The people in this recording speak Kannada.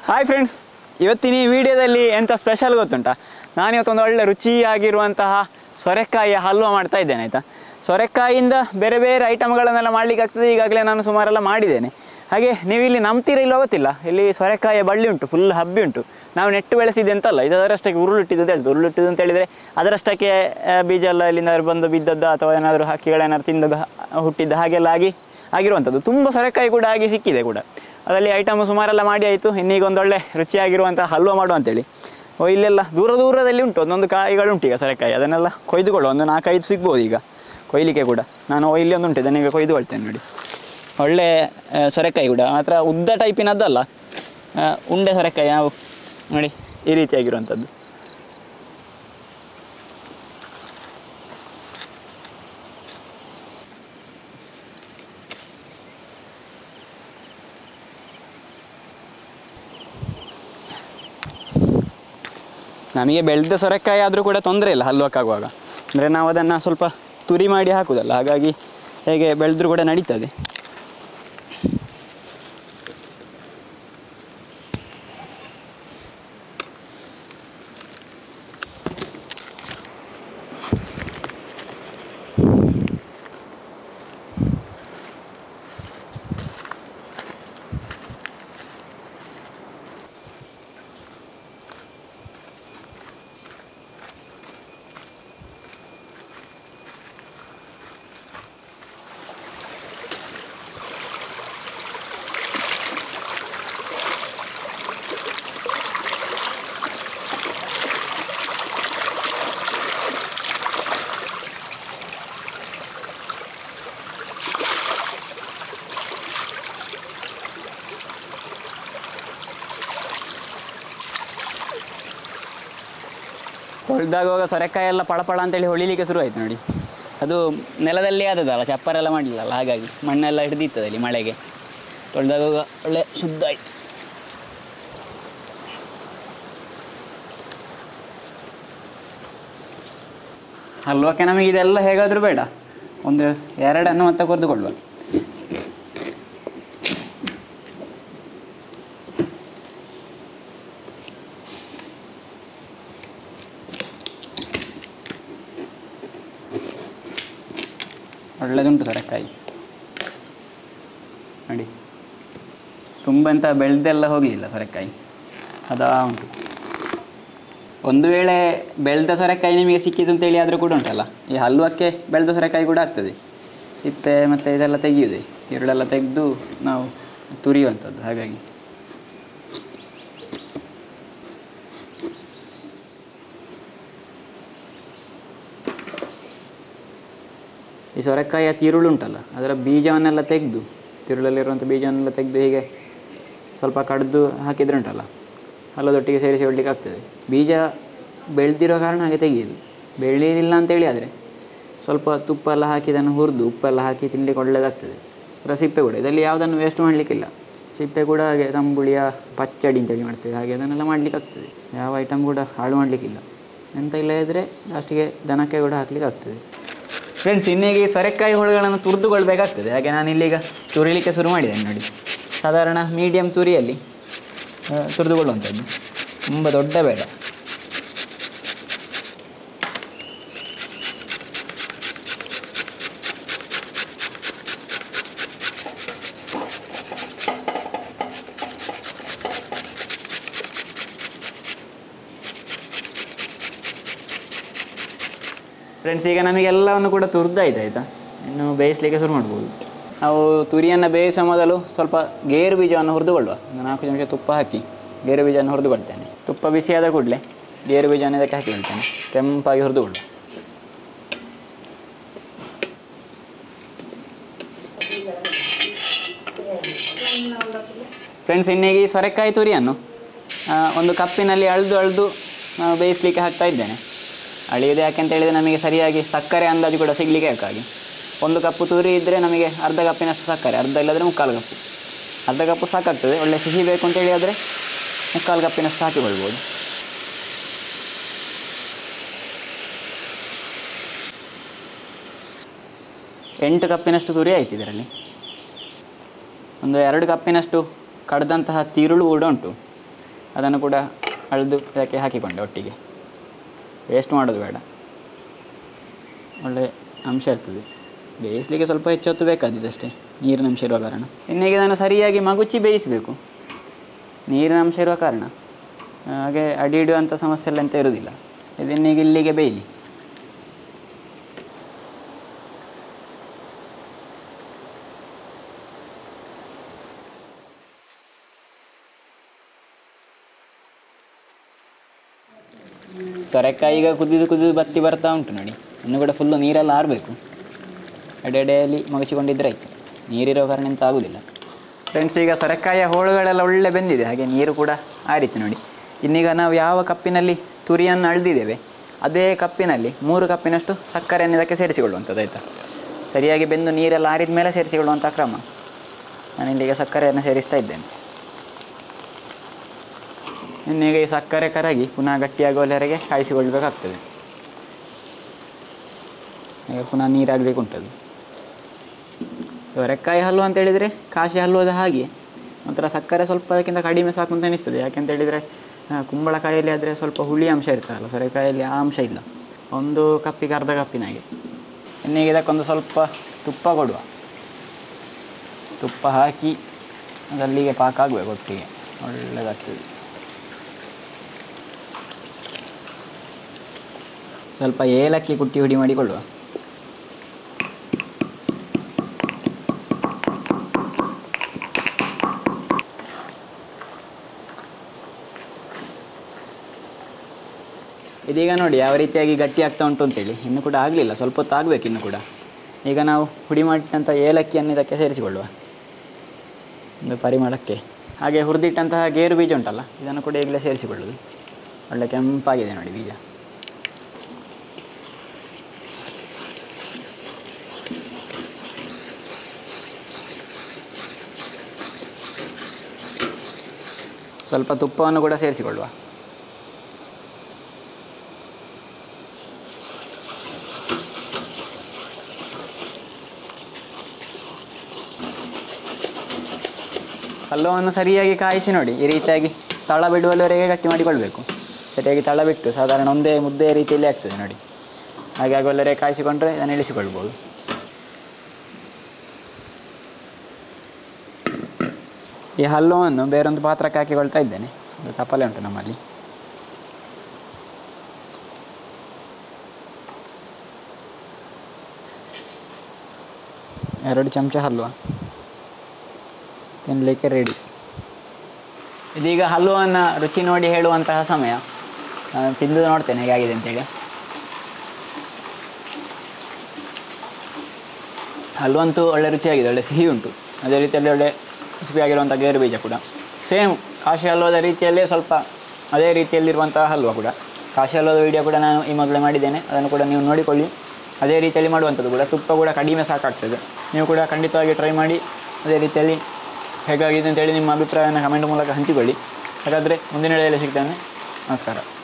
ಹಾಯ್ ಫ್ರೆಂಡ್ಸ್, ಇವತ್ತಿನ ಈ ವಿಡಿಯೋದಲ್ಲಿ ಎಂಥ ಸ್ಪೆಷಲ್ ಗೊತ್ತುಂಟಾ? ನಾನಿವತ್ತೊಂದು ಒಳ್ಳೆ ರುಚಿಯಾಗಿರುವಂತಹ ಸೊರೆಕಾಯಿಯ ಹಲ್ವಾ ಮಾಡ್ತಾ ಇದ್ದೇನೆ ಆಯಿತಾ. ಸೊರೆಕಾಯಿಯಿಂದ ಬೇರೆ ಬೇರೆ ಐಟಮ್ಗಳನ್ನೆಲ್ಲ ಮಾಡಲಿಕ್ಕೆ ಆಗ್ತದೆ. ಈಗಾಗಲೇ ನಾನು ಸುಮಾರೆಲ್ಲ ಮಾಡಿದ್ದೇನೆ. ಹಾಗೆ ನೀವು ಇಲ್ಲಿ ನಂಬ್ತೀರ ಇಲ್ಲೋ ಗೊತ್ತಿಲ್ಲ, ಇಲ್ಲಿ ಸೊರೆಕಾಯಿಯ ಬಳ್ಳಿ ಉಂಟು, ಫುಲ್ ಹಬ್ಬಿ ಉಂಟು. ನಾವು ನೆಟ್ಟು ಬೆಳೆಸಿದ್ದೆ ಅಂತಲ್ಲ, ಇದು ಅದರಷ್ಟಕ್ಕೆ ಉರುಳಿಟ್ಟಿದ್ದು ಅಂತ ಹೇಳಿದ್ದು. ಉರುಳಿಟ್ಟಿದ್ದು ಅಂತ ಹೇಳಿದರೆ ಅದರಷ್ಟಕ್ಕೆ ಬೀಜ ಎಲ್ಲ ಇಲ್ಲಿಂದ ಬಂದು ಬಿದ್ದದ್ದು ಅಥವಾ ಏನಾದರೂ ಹಕ್ಕಿಗಳೇನಾದ್ರು ತಿಂದದ್ದು ಹುಟ್ಟಿದ್ದು ಹಾಗೆಲ್ಲ ಆಗಿರುವಂಥದ್ದು. ತುಂಬ ಸೊರೆಕಾಯಿ ಕೂಡ ಆಗಿ ಸಿಕ್ಕಿದೆ ಕೂಡ. ಅದರಲ್ಲಿ ಐಟಮ್ ಸುಮಾರೆಲ್ಲ ಮಾಡಿ ಆಯಿತು. ಇನ್ನೀಗ ಒಂದೊಳ್ಳೆ ರುಚಿಯಾಗಿರುವಂಥ ಹಲ್ವಾ ಮಾಡುವ ಅಂತೇಳಿ ಇಲ್ಲೆಲ್ಲ ದೂರದಲ್ಲಿ ಉಂಟು ಒಂದೊಂದು ಕಾಯಿಗಳುಂಟು ಈಗ ಸೊರೆಕಾಯಿ. ಅದನ್ನೆಲ್ಲ ಕೊಯ್ದುಕೊಳ್ಳುವ, ಒಂದು 4-5 ಸಿಗ್ಬೋದು ಈಗ ಕೊಯ್ಲಿಕ್ಕೆ ಕೂಡ. ನಾನು ಇಲ್ಲಿ ಒಂದು ಉಂಟು, ಇದನ್ನೀಗ ಕೊಯ್ದುಕೊಳ್ತೇನೆ ನೋಡಿ. ಒಳ್ಳೆ ಸೊರೆಕಾಯಿ ಕೂಡ, ಮಾತ್ರ ಉದ್ದ ಟೈಪಿನದ್ದಲ್ಲ, ಉಂಡೆ ಸೊರೆಕಾಯಿ ನಾವು ನೋಡಿ ಈ ರೀತಿಯಾಗಿರುವಂಥದ್ದು. ನಮಗೆ ಬೆಳೆದ ಸೊರೆಕಾಯಿ ಆದರೂ ಕೂಡ ತೊಂದರೆ ಇಲ್ಲ ಹಲ್ವಕ್ಕಾಗುವಾಗ. ಅಂದರೆ ನಾವು ಅದನ್ನು ಸ್ವಲ್ಪ ತುರಿ ಮಾಡಿ ಹಾಕೋದಲ್ಲ, ಹಾಗಾಗಿ ಹೇಗೆ ಬೆಳೆದ್ರೂ ಕೂಡ ನಡೀತದೆ. ತೊಳೆದಾಗುವಾಗ ಸೊರೆಕಾಯಿ ಎಲ್ಲ ಪಳಪಳ ಅಂತೇಳಿ ಹೊಳಿಲಿಕ್ಕೆ ಶುರು ಆಯಿತು ನೋಡಿ. ಅದು ನೆಲದಲ್ಲಿ ಆದದಲ್ಲ, ಚಪ್ಪರೆಲ್ಲ ಮಾಡಲಿಲ್ಲಲ್ಲ, ಹಾಗಾಗಿ ಮಣ್ಣೆಲ್ಲ ಹಿಡಿದಿತ್ತದಲ್ಲಿ ಮಳೆಗೆ. ತೊಳೆದಾಗುವಾಗ ಒಳ್ಳೆ ಶುದ್ಧ ಆಯಿತು. ಹಲ್ವಕ್ಕೆ ನಮಗೆ ಇದೆಲ್ಲ ಹೇಗಾದರೂ ಬೇಡ, ಒಂದು 2 ಹಣ್ಣು ಮತ್ತೆ ಕೊರೆದುಕೊಳ್ಳುವ. ಒಳ್ಳೆದುಂಟು ಸೊರೆಕಾಯಿ ನೋಡಿ, ತುಂಬ ಅಂತ ಬೆಳೆದೆಲ್ಲ ಹೋಗಲಿಲ್ಲ ಸೊರೆಕಾಯಿ, ಅದಾ ಉಂಟು. ಒಂದು ವೇಳೆ ಬೆಳೆದ ಸೊರೆಕಾಯಿ ನಿಮಗೆ ಸಿಕ್ಕಿತು ಅಂತೇಳಿ ಆದರೂ ಕೂಡ ಉಂಟಲ್ಲ, ಈ ಹಲ್ವಕ್ಕೆ ಬೆಳೆದ ಸೊರೆಕಾಯಿ ಕೂಡ ಆಗ್ತದೆ. ಸಿಪ್ಪೆ ಮತ್ತು ಇದೆಲ್ಲ ತೆಗೆಯುವುದೇ, ತಿರುಳೆಲ್ಲ ತೆಗೆದು ನಾವು ತುರಿಯುವಂಥದ್ದು. ಹಾಗಾಗಿ ಈ ಸೊರೆಕಾಯಿಯ ತಿರುಳು ಉಂಟಲ್ಲ, ಅದರ ಬೀಜವನ್ನೆಲ್ಲ ತೆಗೆದು, ತಿರುಳಲ್ಲಿರುವಂಥ ಬೀಜವನ್ನೆಲ್ಲ ತೆಗೆದು ಹೀಗೆ ಸ್ವಲ್ಪ ಕಡ್ದು ಹಾಕಿದರೆ ಉಂಟಲ್ಲ, ಹಲ್ಲದೊಟ್ಟಿಗೆ ಸೇರಿಸಿ ಹೊಡ್ಲಿಕ್ಕೆ ಆಗ್ತದೆ. ಬೀಜ ಬೆಳೆದಿರೋ ಕಾರಣ ಹಾಗೆ ತೆಗೆಯೋದು. ಬೆಳೀಲಿಲ್ಲ ಅಂತೇಳಿ ಆದರೆ ಸ್ವಲ್ಪ ತುಪ್ಪ ಎಲ್ಲ ಹಾಕಿ ಇದನ್ನು ಹುರಿದು ಉಪ್ಪೆಲ್ಲ ಹಾಕಿ ತಿನ್ನಲಿಕ್ಕೆ ಒಳ್ಳೆಯದಾಗ್ತದೆ. ಅದರ ಸಿಪ್ಪೆ ಕೂಡ, ಇದರಲ್ಲಿ ಯಾವುದನ್ನು ವೇಸ್ಟ್ ಮಾಡಲಿಕ್ಕಿಲ್ಲ. ಸಿಪ್ಪೆ ಕೂಡ ಹಾಗೆ ತಂಬುಳಿಯ ಪಚ್ಚಡಿ ಅಂತೇಳಿ ಮಾಡ್ತೇವೆ, ಹಾಗೆ ಅದನ್ನೆಲ್ಲ ಮಾಡಲಿಕ್ಕೆ ಆಗ್ತದೆ. ಯಾವ ಐಟಮ್ ಕೂಡ ಹಾಳು ಮಾಡಲಿಕ್ಕಿಲ್ಲ. ಎಂತ ಇಲ್ಲ ಇದ್ದರೆ ಲಾಸ್ಟಿಗೆ ದನಕ್ಕೆ ಕೂಡ ಹಾಕ್ಲಿಕ್ಕೆ ಆಗ್ತದೆ. ಫ್ರೆಂಡ್ಸ್, ಇನ್ನೀಗ ಸೊರೆಕಾಯಿ ಹೋಳುಗಳನ್ನು ತುರಿದುಕೊಳ್ಬೇಕಾಗ್ತದೆ. ಹಾಗೆ ನಾನು ಇಲ್ಲೀಗ ತುರಿಲಿಕ್ಕೆ ಶುರು ಮಾಡಿದ್ದೇನೆ ನೋಡಿ. ಸಾಧಾರಣ ಮೀಡಿಯಮ್ ತುರಿಯಲ್ಲಿ ತುರಿದುಕೊಳ್ಳುವಂಥದ್ದು, ತುಂಬ ದೊಡ್ಡ ಬೇಡ. ಫ್ರೆಂಡ್ಸ್, ಈಗ ನಮಗೆಲ್ಲವನ್ನು ಕೂಡ ತುರಿದಾಯ್ತು ಆಯಿತಾ. ಇನ್ನು ಬೇಯಿಸಲಿಕ್ಕೆ ಶುರು ಮಾಡ್ಬೋದು. ನಾವು ತುರಿಯನ್ನು ಬೇಯಿಸೋ ಮೊದಲು ಸ್ವಲ್ಪ ಗೇರು ಬೀಜವನ್ನು ಹುರಿದುಕೊಳ್ಳುವ. 4 ಚಮಚ ತುಪ್ಪ ಹಾಕಿ ಗೇರು ಬೀಜವನ್ನು ಹುರಿದುಕೊಳ್ತೇನೆ. ತುಪ್ಪ ಬಿಸಿಯಾದ ಕೂಡಲೇ ಗೇರು ಬೀಜವನ್ನು ಇದಕ್ಕೆ ಹಾಕಿಕೊಳ್ತೇನೆ. ಕೆಂಪಾಗಿ ಹುರಿದುಕೊಳ್ಳು. ಫ್ರೆಂಡ್ಸ್, ಇನ್ನೀಗ ಈ ಸೊರೆಕಾಯಿ ತುರಿಯನ್ನು ಒಂದು ಕಪ್ಪಿನಲ್ಲಿ ಅಳೆದು ಬೇಯಿಸಲಿಕ್ಕೆ ಹಾಕ್ತಾ ಇದ್ದೇನೆ. ಅಳಿಯೋದು ಯಾಕೆಂತ ಹೇಳಿದರೆ ನಮಗೆ ಸರಿಯಾಗಿ ಸಕ್ಕರೆ ಅಂದಾಜು ಕೂಡ ಸಿಗಲಿಕ್ಕೆ ಬೇಕಾಗಿ. 1 ಕಪ್ಪು ತುರಿ ಇದ್ದರೆ ನಮಗೆ ಅರ್ಧ ಕಪ್ಪಿನಷ್ಟು ಸಕ್ಕರೆ, ಅರ್ಧ ಇಲ್ಲದ್ರೆ 3/4 ಕಪ್ಪು. ಅರ್ಧ ಕಪ್ಪು ಸಾಕಾಗ್ತದೆ. ಒಳ್ಳೆ ಸಿಹಿ ಬೇಕು ಅಂತೇಳಿ ಆದರೆ 3/4 ಕಪ್ಪಿನಷ್ಟು ಹಾಕಿಕೊಳ್ಬೋದು. 8 ಕಪ್ಪಿನಷ್ಟು ತುರಿ ಆಯಿತು. ಇದರಲ್ಲಿ ಒಂದು 2 ಕಪ್ಪಿನಷ್ಟು ಕಡ್ದಂತಹ ತಿರುಳು ಕೂಡ ಉಂಟು. ಅದನ್ನು ಕೂಡ ಅಳೆದು ಇದಕ್ಕೆ ಹಾಕಿಕೊಂಡೆ ಒಟ್ಟಿಗೆ. ವೇಸ್ಟ್ ಮಾಡೋದು ಬೇಡ, ಒಳ್ಳೆ ಅಂಶ ಇರ್ತದೆ. ಬೇಯಿಸಲಿಕ್ಕೆ ಸ್ವಲ್ಪ ಹೆಚ್ಚು ಹೊತ್ತು ಬೇಕಾದಿದ್ದಷ್ಟೇ, ನೀರಿನ ಅಂಶ ಇರುವ ಕಾರಣ. ಇನ್ನೀಗ ನಾನು ಸರಿಯಾಗಿ ಮಗುಚಿ ಬೇಯಿಸಬೇಕು, ನೀರಿನ ಅಂಶ ಇರುವ ಕಾರಣ. ಹಾಗೆ ಅಡಿ ಇಡುವಂಥ ಸಮಸ್ಯೆ ಎಲ್ಲ ಅಂತ ಇರೋದಿಲ್ಲ. ಇದನ್ನೀಗ ಇಲ್ಲಿಗೆ ಬೇಯಲಿ. ಸೊರೆಕಾಯಿ ಈಗ ಕುದಿದು ಬತ್ತಿ ಬರ್ತಾ ಉಂಟು ನೋಡಿ. ಇನ್ನು ಕೂಡ ಫುಲ್ಲು ನೀರೆಲ್ಲ ಆರಬೇಕು. ಅಡೆಯಲ್ಲಿ ಮಗಚಿಕೊಂಡಿದ್ದರೆ ಆಯಿತು. ನೀರಿರೋ ಕಾರಣ ಎಂತ ಆಗೋದಿಲ್ಲ. ಫ್ರೆಂಡ್ಸ್, ಈಗ ಸೊರೆಕಾಯಿಯ ಹೋಳುಗಳೆಲ್ಲ ಒಳ್ಳೆ ಬೆಂದಿದೆ, ಹಾಗೆ ನೀರು ಕೂಡ ಆರಿತು ನೋಡಿ. ಇನ್ನೀಗ ನಾವು ಯಾವ ಕಪ್ಪಿನಲ್ಲಿ ತುರಿಯನ್ನು ಅಳೆದಿದ್ದೇವೆ ಅದೇ ಕಪ್ಪಿನಲ್ಲಿ 3 ಕಪ್ಪಿನಷ್ಟು ಸಕ್ಕರೆಯನ್ನು ಇದಕ್ಕೆ ಸೇರಿಸಿಕೊಳ್ಳುವಂಥದ್ದು, ಆಯಿತಾ. ಸರಿಯಾಗಿ ಬೆಂದು ನೀರೆಲ್ಲ ಆರಿದ ಮೇಲೆ ಸೇರಿಸಿಕೊಳ್ಳುವಂಥ ಕ್ರಮ. ನಾನಿಲ್ಲಿಗೆ ಸಕ್ಕರೆಯನ್ನು ಸೇರಿಸ್ತಾ ಇದ್ದೇನೆ. ಇನ್ನೀಗ ಈ ಸಕ್ಕರೆ ಕರಗಿ ಪುನಃ ಗಟ್ಟಿಯಾಗುವವರೆಗೆ ಕಾಯಿಸಿಕೊಳ್ಬೇಕಾಗ್ತದೆ. ಈಗ ಪುನಃ ನೀರಾಗಬೇಕು ಉಂಟದು. ಸೊರೆಕಾಯಿ ಹಲ್ವ ಅಂತ ಹೇಳಿದರೆ ಕಾಶಿ ಹಲ್ವದ ಹಾಗೆ ಒಂಥರ ಸಕ್ಕರೆ ಸ್ವಲ್ಪ ಅದಕ್ಕಿಂತ ಕಡಿಮೆ ಸಾಕು ಅಂತ ಅನಿಸ್ತದೆ. ಯಾಕೆಂತ ಹೇಳಿದರೆ ಕುಂಬಳಕಾಯಲ್ಲಿ ಆದರೆ ಸ್ವಲ್ಪ ಹುಳಿ ಅಂಶ ಇರ್ತದಲ್ಲ, ಸೊರೆಕಾಯಲ್ಲಿ ಆ ಅಂಶ ಇಲ್ಲ. 1 ಕಪ್ಪಿಗೆ ಅರ್ಧ ಕಪ್ಪಿನಾಗೆ. ಇನ್ನೀಗ ಇದಕ್ಕೊಂದು ಸ್ವಲ್ಪ ತುಪ್ಪ ಕೊಡುವ. ತುಪ್ಪ ಹಾಕಿ ಅದಲ್ಲಿಗೆ ಪಾಕ ಆಗಬೇಕು ಒಟ್ಟಿಗೆ, ಒಳ್ಳೆದಾಗ್ತದೆ. ಸ್ವಲ್ಪ ಏಲಕ್ಕಿ ಕುಟ್ಟಿ ಹುಡಿ ಮಾಡಿಕೊಳ್ಳುವ. ಇದೀಗ ನೋಡಿ ಯಾವ ರೀತಿಯಾಗಿ ಗಟ್ಟಿ ಆಗ್ತಾ ಉಂಟು ಅಂತೇಳಿ. ಇನ್ನೂ ಕೂಡ ಆಗಲಿಲ್ಲ, ಸ್ವಲ್ಪ ಹೊತ್ತು ಆಗಬೇಕು ಇನ್ನೂ ಕೂಡ. ಈಗ ನಾವು ಹುಡಿ ಮಾಡಿಟ್ಟಂಥ ಏಲಕ್ಕಿಯನ್ನು ಇದಕ್ಕೆ ಸೇರಿಸಿಕೊಳ್ಳುವ ಒಂದು ಪರಿಮಳಕ್ಕೆ. ಹಾಗೆ ಹುರಿದಿಟ್ಟಂತಹ ಗೇರು ಬೀಜ ಉಂಟಲ್ಲ, ಇದನ್ನು ಕೂಡ ಈಗಲೇ ಸೇರಿಸಿಕೊಳ್ಳೋದು. ಒಳ್ಳೆ ಕೆಂಪಾಗಿದೆ ನೋಡಿ ಬೀಜ. ಸ್ವಲ್ಪ ತುಪ್ಪವನ್ನು ಕೂಡ ಸೇರಿಸಿಕೊಳ್ಳುವ. ಹಲ್ವವನ್ನು ಸರಿಯಾಗಿ ಕಾಯಿಸಿ ನೋಡಿ. ಈ ರೀತಿಯಾಗಿ ತಳ ಬಿಡುವವರೆಗೆ ಗಟ್ಟಿ ಮಾಡಿಕೊಳ್ಬೇಕು. ಸರಿಯಾಗಿ ತಳ ಬಿಟ್ಟು ಸಾಧಾರಣ ಒಂದೇ ಮುದ್ದೆ ರೀತಿಯಲ್ಲಿ ಆಗ್ತದೆ ನೋಡಿ. ಹಾಗೆ ಆಗುವವರೆಗೆ ಕಾಯಿಸಿಕೊಂಡ್ರೆ ಇದನ್ನು ಇಳಿಸಿಕೊಳ್ಬೋದು. ಈ ಹಲ್ವವನ್ನು ಬೇರೊಂದು ಪಾತ್ರಕ್ಕೆ ಹಾಕಿಕೊಳ್ತಾ ಇದ್ದೇನೆ. ಒಂದು ತಪ್ಪಲೆ ಉಂಟು ನಮ್ಮಲ್ಲಿ. ಎರಡು ಚಮಚ ಹಲ್ವ ತಿನ್ನಲಿಕ್ಕೆ ರೆಡಿ. ಇದೀಗ ಹಲ್ವವನ್ನು ರುಚಿ ನೋಡಿ ಹೇಳುವಂತಹ ಸಮಯ. ನಾನು ತಿಂದು ನೋಡ್ತೇನೆ ಹೇಗಾಗಿದೆ ಅಂತೇಳಿ. ಹಲ್ವಂತೂ ಒಳ್ಳೆ ರುಚಿಯಾಗಿದೆ, ಒಳ್ಳೆ ಸಿಹಿ ಉಂಟು. ಅದೇ ರೀತಿಯಲ್ಲಿ ಒಳ್ಳೆ ಕ್ರಿಸ್ಪಿಯಾಗಿರುವಂಥ ಗೇರು ಬೀಜ ಕೂಡ ಸೇಮ್ ಕಾಶಿ ಹಲ್ವದ ರೀತಿಯಲ್ಲೇ ಸ್ವಲ್ಪ ಅದೇ ರೀತಿಯಲ್ಲಿರುವಂತಹ ಹಲ್ವ ಕೂಡ. ಕಾಶಿ ಹಲ್ವದ ವಿಡಿಯೋ ಕೂಡ ನಾನು ಈ ಮೊದಲೇ ಮಾಡಿದ್ದೇನೆ, ಅದನ್ನು ಕೂಡ ನೀವು ನೋಡಿಕೊಳ್ಳಿ. ಅದೇ ರೀತಿಯಲ್ಲಿ ಮಾಡುವಂಥದ್ದು ಕೂಡ. ತುಪ್ಪ ಕೂಡ ಕಡಿಮೆ ಸಾಕಾಗ್ತದೆ. ನೀವು ಕೂಡ ಖಂಡಿತವಾಗಿ ಟ್ರೈ ಮಾಡಿ ಅದೇ ರೀತಿಯಲ್ಲಿ ಹೇಗಾಗಿದೆ ಅಂತೇಳಿ ನಿಮ್ಮ ಅಭಿಪ್ರಾಯವನ್ನು ಕಮೆಂಟ್ ಮೂಲಕ ಹಂಚಿಕೊಳ್ಳಿ. ಹಾಗಾದರೆ ಮುಂದಿನ ವಿಡಿಯೋದಲ್ಲಿ ಸಿಗ್ತೇನೆ. ನಮಸ್ಕಾರ.